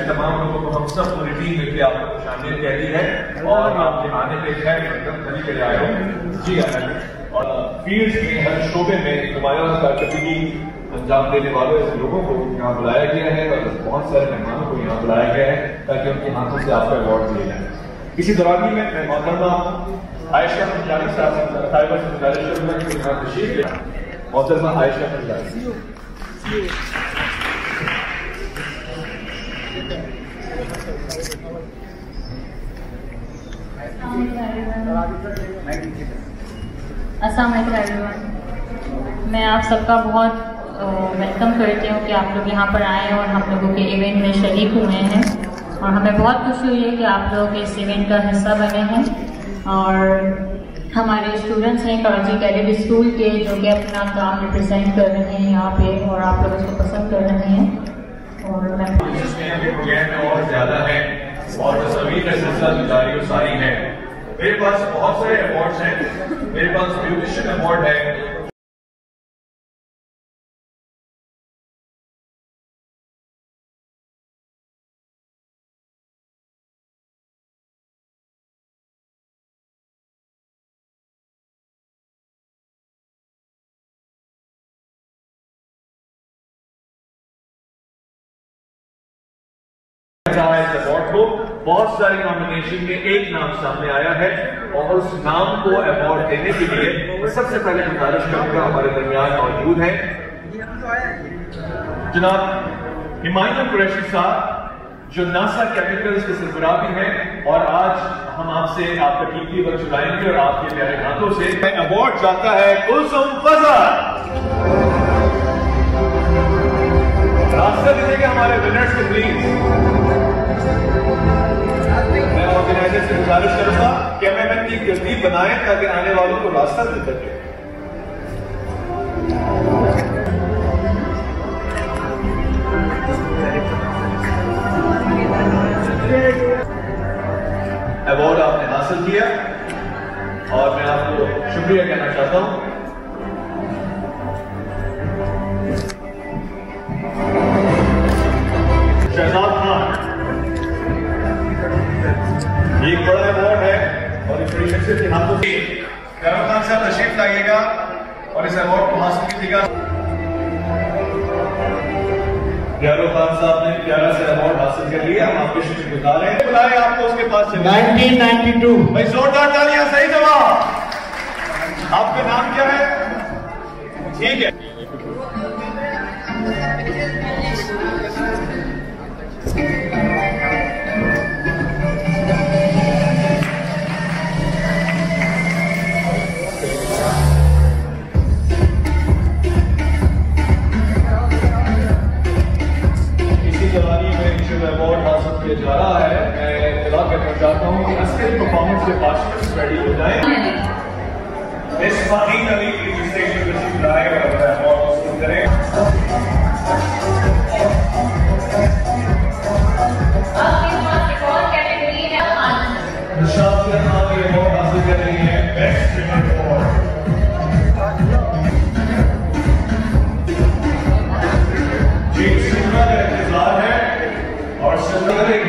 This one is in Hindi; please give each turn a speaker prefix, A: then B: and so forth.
A: ऐसे तमाम लोगों को हम सब पूरी टीम मिलकर आपको खुशामदीद कहती है और आपके आने पे खैर खली के लिए आए हो जी। और फील्ड में हर शोबे में नुमायां कारकर्दगी अंजाम देने वाले ऐसे लोगों को यहाँ बुलाया गया है और बहुत सारे मेहमानों को यहाँ बुलाया गया है ताकि उनके हाथों से आपका अवार्ड दिए जाए। इसी दौरान ही मैं मोहतरमा आयशा पंजाबी साहब से गुजारिश करूंगा कि यहाँ तशरीफ ले। मोहतरमा आयशा पंजाबी।
B: अस्सलाम वालेकुम एवरीवन, मैं आप सबका बहुत वेलकम करती हूँ कि आप लोग यहाँ पर आए और हम लोगों के इवेंट में शरीक हुए हैं और हमें बहुत खुशी हुई है कि आप लोग इस इवेंट का हिस्सा बने हैं। और हमारे स्टूडेंट्स हैं कराची कैडेट स्कूल के जो कि अपना काम रिप्रेजेंट कर रहे हैं यहाँ पे और आप लोग उसको पसंद कर रहे हैं। और
A: और ज़्यादा है और तस्वीर का सिलसिला जारी और सारी है। मेरे पास बहुत सारे अवार्ड्स हैं। मेरे पास म्यूजिशियन अवार्ड है, इस अवार्ड को बहुत सारी नॉमिनेशन में एक नाम सामने आया है और उस नाम को अवार्ड देने के लिए मैं सबसे पहले गुजारिश करूंगा हमारे दरमियान मौजूद है जनाब हिमायत कुरैशी साहब जो नासा केमिकल्स के सरबराह भी हैं और आज हम आपसे आपका कीमती वक्त चुराएंगे और आपके प्यारे हाथों से अवार्ड जाता है कुलसुम फजल। रास्ता दीजिएगा हमारे विनर्स को प्लीज। मैं ऑर्गेनाइजर से गुजारिश करूंगा कैमरामैन की तरतीब बनाएं ताकि आने वालों को रास्ता मिल सके। अवार्ड आपने हासिल किया और मैं आपको शुक्रिया कहना चाहता हूं। शहजाद खान, ये एक बड़ा अवार्ड है और इस बड़ी शख्सियत के हाथों से प्यारो खान साहब तशरीफ लाइएगा और इस अवार्ड को हासिल कीजिएगा। प्यारो खान साहब ने प्यारा से अवार्ड हासिल कर लिया, हम आपके शुक्रगुजार हैं। बुलाए आपको उसके पास
C: 1992
A: भाई जोरदार तालियां। सही जवाब। आपका नाम क्या है? ठीक है। अवार्ड हासिल किया जा रहा है। मैं इत्तला करना चाहता हूँ कि अस्करी परफॉर्मेंस के पार्टिसिपेंट्स रेडी हो जाएं। इस फाहीन अली की स्टेज पर तशरीफ लाए और अवार्ड हासिल करें। आपके पास एक और कैटेगरी है, निशात से आप ये अवार्ड हासिल कर रही हैं बेस्ट सिंगर अवार्ड। जी सिंगर का इंतजार है और सिंगर है